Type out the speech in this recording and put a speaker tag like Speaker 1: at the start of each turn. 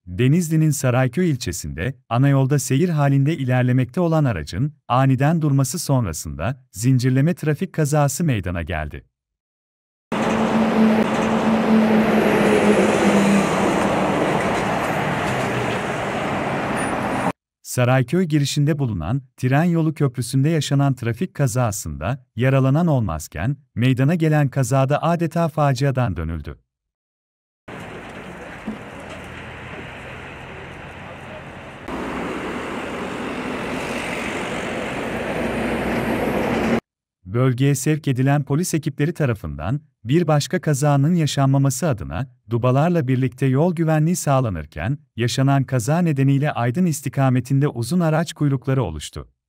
Speaker 1: Denizli'nin Sarayköy ilçesinde, ana yolda seyir halinde ilerlemekte olan aracın, aniden durması sonrasında, zincirleme trafik kazası meydana geldi. Sarayköy girişinde bulunan, tren yolu köprüsünde yaşanan trafik kazasında, yaralanan olmazken, meydana gelen kazada adeta faciadan dönüldü. Bölgeye sevk edilen polis ekipleri tarafından, bir başka kazanın yaşanmaması adına, dubalarla birlikte yol güvenliği sağlanırken, yaşanan kaza nedeniyle Aydın istikametinde uzun araç kuyrukları oluştu.